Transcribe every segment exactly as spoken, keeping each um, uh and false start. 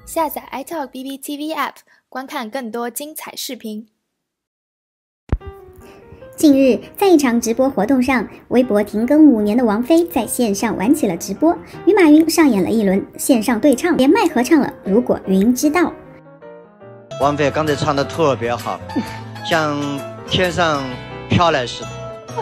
下载 iTalk B B T V App， 观看更多精彩视频。 近日，在一场直播活动上，微博停更五年的王菲在线上玩起了直播，与马云上演了一轮线上对唱，连麦合唱了《如果云知道》。 王菲刚才唱的特别好，像天上飘来似的。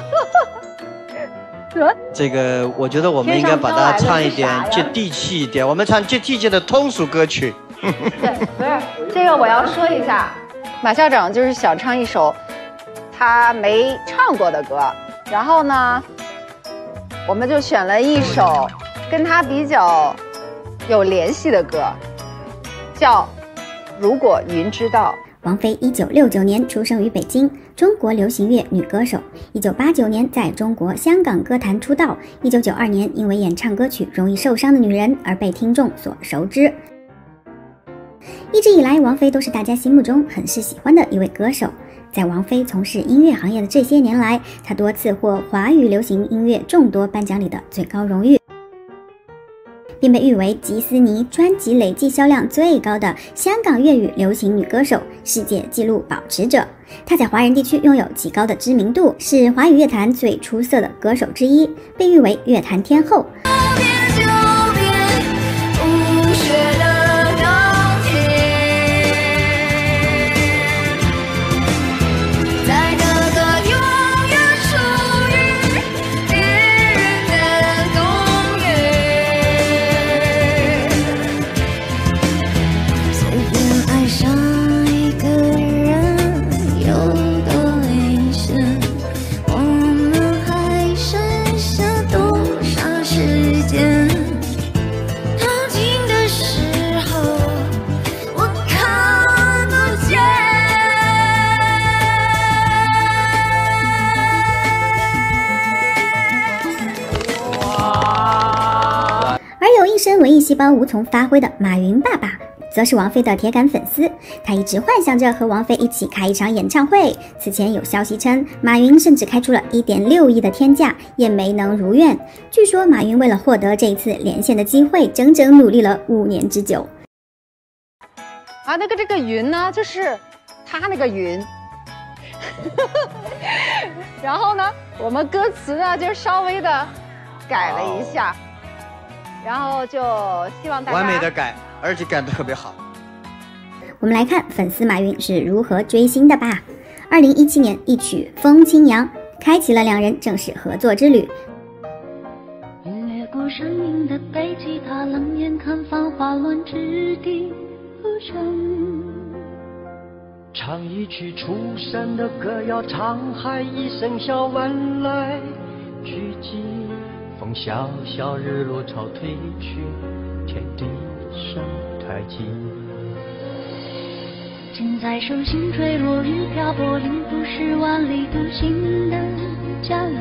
这个我觉得我们应该把它唱一点接地气一点，我们唱接地气的通俗歌曲。 对，不是这个我要说一下，马校长就是想唱一首他没唱过的歌，然后呢，我们就选了一首跟他比较有联系的歌，叫《如果云知道》。 王菲一九六九年出生于北京，中国流行乐女歌手。一九八九年在中国香港歌坛出道。一九九二年因为演唱歌曲《容易受伤的女人》而被听众所熟知。一直以来，王菲都是大家心目中很是喜欢的一位歌手。在王菲从事音乐行业的这些年来，她多次获华语流行音乐众多颁奖礼的最高荣誉，并被誉为吉斯尼专辑累计销量最高的香港粤语流行女歌手、世界纪录保持者。她在华人地区拥有极高的知名度，是华语乐坛最出色的歌手之一，被誉为乐坛天后。一身文艺细胞无从发挥的马云爸爸，则是王菲的铁杆粉丝。他一直幻想着和王菲一起开一场演唱会。此前有消息称，马云甚至开出了 一点六亿的天价，也没能如愿。据说马云为了获得这一次连线的机会，整整努力了五年之久。 啊，那个这个云呢，就是他那个云。然后呢，我们歌词呢就稍微的改了一下。Oh. 然后就希望大家完美的改，而且改得特别好。 我们来看粉丝马云是如何追星的吧。二零一七年一曲《风清扬》开启了两人正式合作之旅。 掠过生硬的背吉他，冷眼看繁华乱之地浮沉。 唱一曲出神的歌谣，沧海一声笑，万籁俱寂。风萧萧，日落潮退去，天地生太极。 剑在手心坠落，雨漂泊，灵不是万里独行的家园。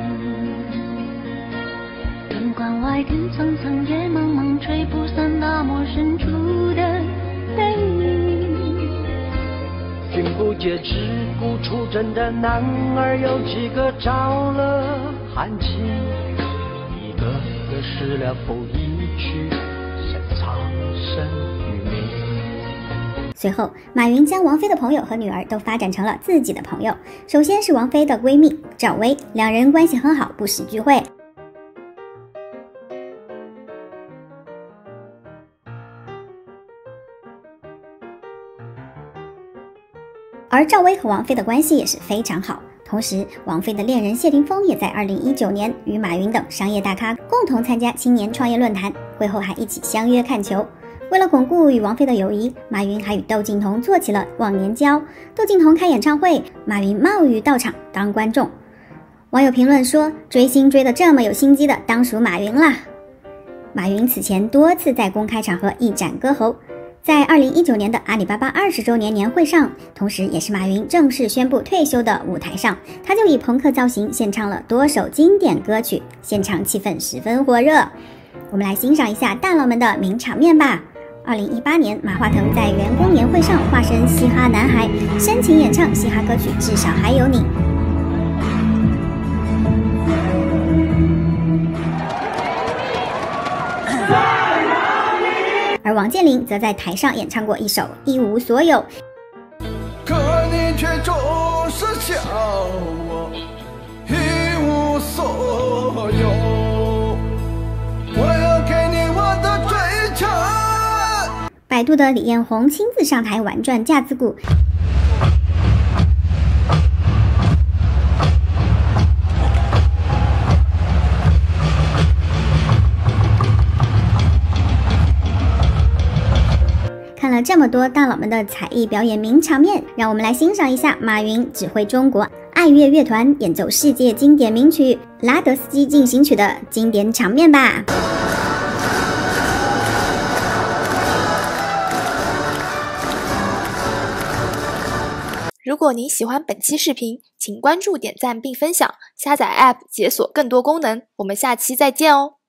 边关外天苍苍，野茫茫，吹不散大漠深处的泪影。 君不解自古出征的男儿有几个，着了寒气。个个失了不一去，深藏身于民。 随后，马云将王菲的朋友和女儿都发展成了自己的朋友。首先是王菲的闺蜜赵薇，两人关系很好，不时聚会。而赵薇和王菲的关系也是非常好。同时，王菲的恋人谢霆锋也在二零一九年与马云等商业大咖共同参加青年创业论坛，会后还一起相约看球。为了巩固与王菲的友谊，马云还与窦靖童做起了忘年交。窦靖童开演唱会，马云冒雨到场当观众。网友评论说，追星追得这么有心机的，当属马云啦。马云此前多次在公开场合一展歌喉。在二零一九年的阿里巴巴二十周年年会上，同时也是马云正式宣布退休的舞台上，他就以朋克造型献唱了多首经典歌曲，现场气氛十分火热。我们来欣赏一下大佬们的名场面吧。二零一八年，马化腾在员工年会上化身嘻哈男孩，深情演唱嘻哈歌曲《至少还有你》。而王健林则在台上演唱过一首《一无所有》。 可你却总是笑我一无所有，我要给你我的追求。 百度的李彦宏亲自上台玩转架子鼓。看了这么多大佬们的才艺表演名场面，让我们来欣赏一下马云指挥中国爱乐乐团演奏世界经典名曲《拉德斯基进行曲》的经典场面吧。 如果您喜欢本期视频，请关注、点赞并分享，下载 App 解锁更多功能。我们下期再见哦！